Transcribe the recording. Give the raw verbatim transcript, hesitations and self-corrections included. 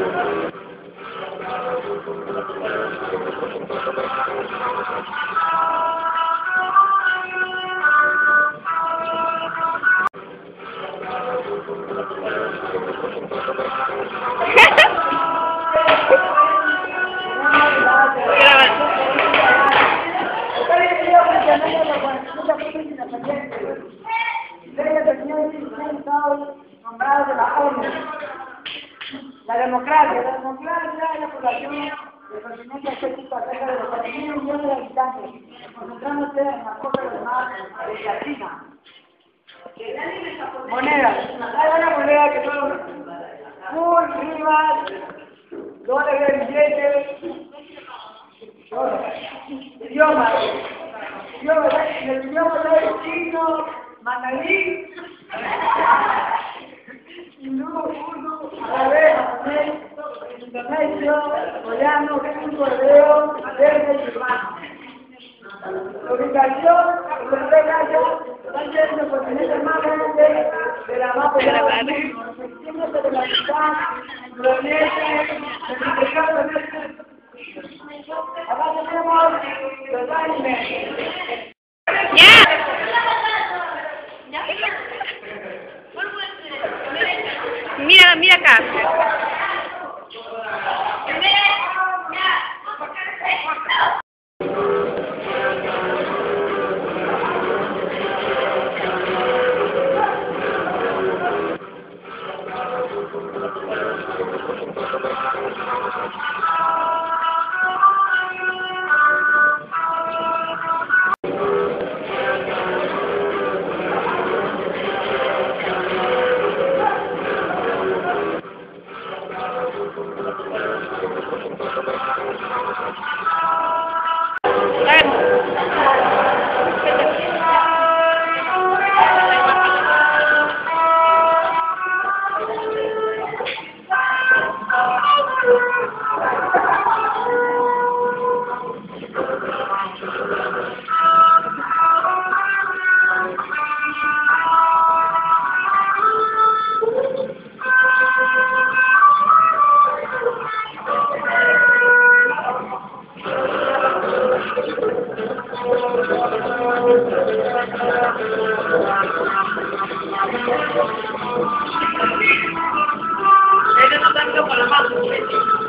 Nombrado de la ONU. La democracia, la democracia es la población de continente asiático acerca de los cuarenta y uno millones de habitantes, concentrándose en la costa del mar de la China. Monedas. Hay una moneda que son full, rivas, dólares de billetes, idiomas. Idiomas, en el idioma hay chino, mandarín, hindú, urdu, árabe, japonés, indonesio, coreano, ruso, hebreo, verde y urbano. La ubicación, los tres gallos, están siendo el continente más grande de la más poblada del mundo. Centímetros de la mitad, Indonesia, el interior de México. Acá tenemos los animes. Mira, mira acá. Ellos no están como la más.